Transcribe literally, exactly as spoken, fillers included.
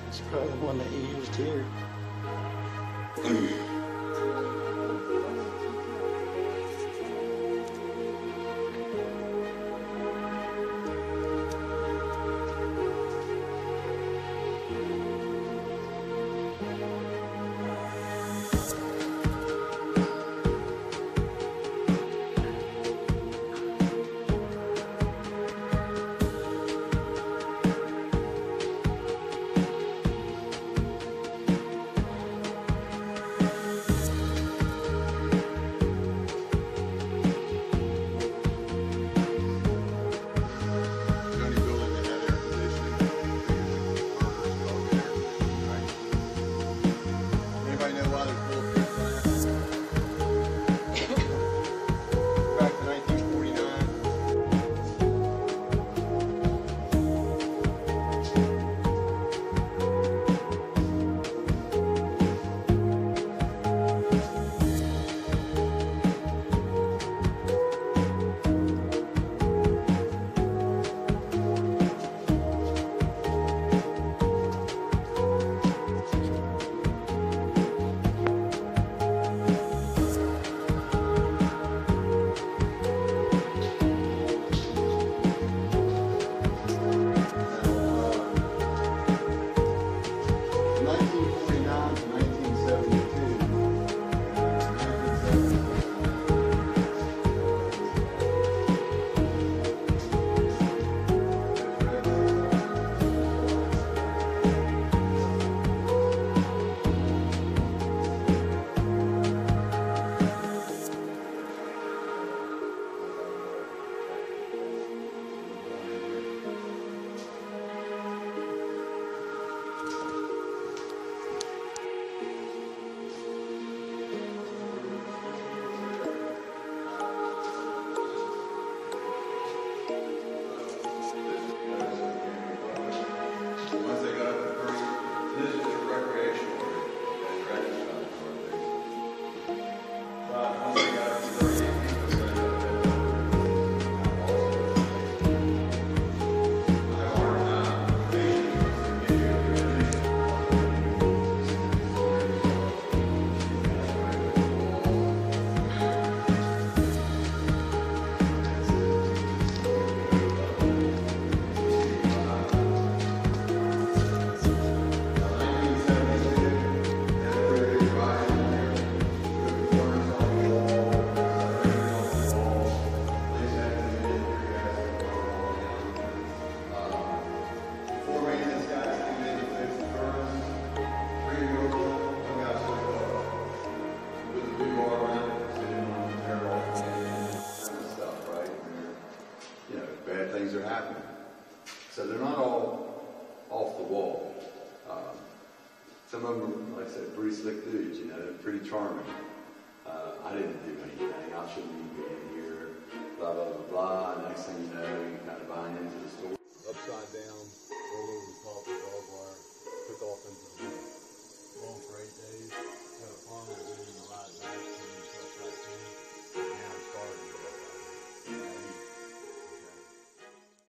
It's probably the one that you used here. Things are happening. So they're not all off the wall. Um, some of them, like I said, pretty slick dudes, you know, they're pretty charming. Uh, I didn't do anything. I shouldn't even be in here, blah, blah, blah, blah. Next thing you know, you kind of buying into the story.